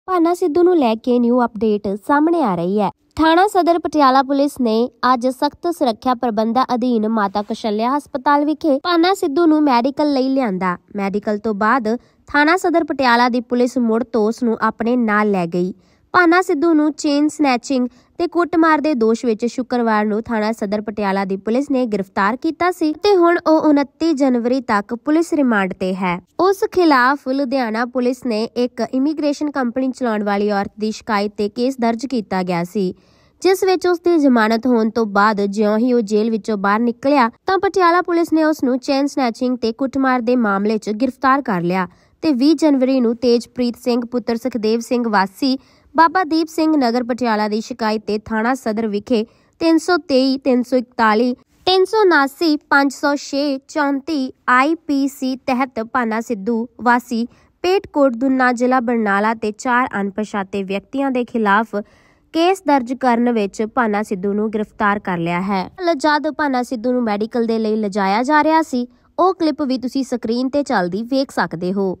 ਭਾਨਾ ਸਿੱਧੂ ਨੂੰ ਲੈ ਕੇ new update ਸਾਹਮਣੇ ਆ ਰਹੀ ਹੈ। ਥਾਣਾ ਸਦਰ ਪਟਿਆਲਾ ਪੁਲਿਸ ਨੇ ਅੱਜ ਸਖਤ ਸੁਰੱਖਿਆ ਪ੍ਰਬੰਧਾਂ ਅਧੀਨ ਮਾਤਾ ਕਸ਼ਲਿਆ ਹਸਪਤਾਲ ਵਿਖੇ ਭਾਨਾ ਸਿੱਧੂ ਨੂੰ ਮੈਡੀਕਲ ਲਈ ਲਿਆਂਦਾ। ਮੈਡੀਕਲ ਤੋਂ ਬਾਅਦ ਥਾਣਾ ਸਦਰ ਪਟਿਆਲਾ ਦੀ ਪੁਲਿਸ ਮੁੜ ਤੋਂ ਉਸ ਨੂੰ ਆਪਣੇ ਨਾਲ ਲੈ ਗਈ। ਭਾਨਾ ਸਿੱਧੂ ਨੂੰ ਚੇਨ ਸਨੈਚਿੰਗ ਤੇ ਕੁੱਟਮਾਰ ਦੇ ਦੋਸ਼ ਵਿੱਚ ਸ਼ੁੱਕਰਵਾਰ ਨੂੰ ਥਾਣਾ ਸਦਰ ਪਟਿਆਲਾ ਦੀ ਪੁਲਿਸ ਨੇ ਗ੍ਰਿਫਤਾਰ ਕੀਤਾ ਸੀ ਤੇ ਹੁਣ ਉਹ 29 ਜਨਵਰੀ ਤੱਕ ਪੁਲਿਸ ਰਿਮਾਂਡ ਤੇ ਹੈ। ਉਸ ਖਿਲਾਫ ਲੁਧਿਆਣਾ ਪੁਲਿਸ ਨੇ ਇੱਕ ਇਮੀਗ੍ਰੇਸ਼ਨ ਕੰਪਨੀ ਚਲਾਉਣ ਵਾਲੀ ਔਰਤ ਦੀ ਸ਼ਿਕਾਇਤ ਤੇ ਕੇਸ ਦਰਜ ਕੀਤਾ ਗਿਆ ਸੀ, ਜਿਸ ਵਿੱਚ ਉਸ ਦੀ ਜ਼ਮਾਨਤ ਹੋਣ ਤੋਂ ਬਾਅਦ ਜਿਉਂ ਹੀ ਉਹ ਜੇਲ੍ਹ ਵਿੱਚੋਂ ਬਾਹਰ ਨਿਕਲਿਆ ਤਾਂ ਪਟਿਆਲਾ ਪੁਲਿਸ ਨੇ ਉਸ ਨੂੰ ਚੇਨ ਸਨੈਚਿੰਗ ਤੇ ਕੁੱਟਮਾਰ ਦੇ ਮਾਮਲੇ 'ਚ ਗ੍ਰਿਫਤਾਰ ਕਰ ਲਿਆ ਤੇ 20 ਜਨਵਰੀ ਨੂੰ ਤੇਜਪ੍ਰੀਤ ਸਿੰਘ ਪੁੱਤਰ ਸੁਖਦੇਵ ਸਿੰਘ ਵਾਸੀ ਬਾਬਾ ਦੀਪ ਸਿੰਘ ਨਗਰ ਪਟਿਆਲਾ ਦੀ ਸ਼ਿਕਾਇਤ ਤੇ ਥਾਣਾ ਸਦਰ ਵਿਖੇ 323, 341, 379, 506, 34 IPC ਤਹਿਤ ਭਾਨਾ ਸਿੱਧੂ ਵਾਸੀ ਪੇਟਕੋਟ ਦੁਨਾ ਜ਼ਿਲ੍ਹਾ ਬਰਨਾਲਾ ਤੇ 4 ਅਣਪਛਾਤੇ ਵਿਅਕਤੀਆਂ ਦੇ ਖਿਲਾਫ ਕੇਸ ਦਰਜ ਕਰਨ ਵਿੱਚ ਭਾਨਾ ਸਿੱਧੂ ਨੂੰ ਗ੍ਰਿਫਤਾਰ ਕਰ ਲਿਆ ਹੈ। ਜਦ ਭਾਨਾ ਸਿੱਧੂ ਨੂੰ ਮੈਡੀਕਲ ਦੇ ਲਈ ਲਿਜਾਇਆ ਜਾ ਰਿਹਾ ਸੀ, ਉਹ ਕਲਿੱਪ ਵੀ ਤੁਸੀਂ ਸਕਰੀਨ ਤੇ ਚੱਲਦੀ ਵੇਖ ਸਕਦੇ ਹੋ।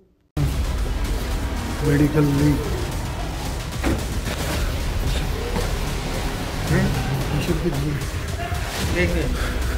ਮੈਡੀਕਲ ਲਈ देख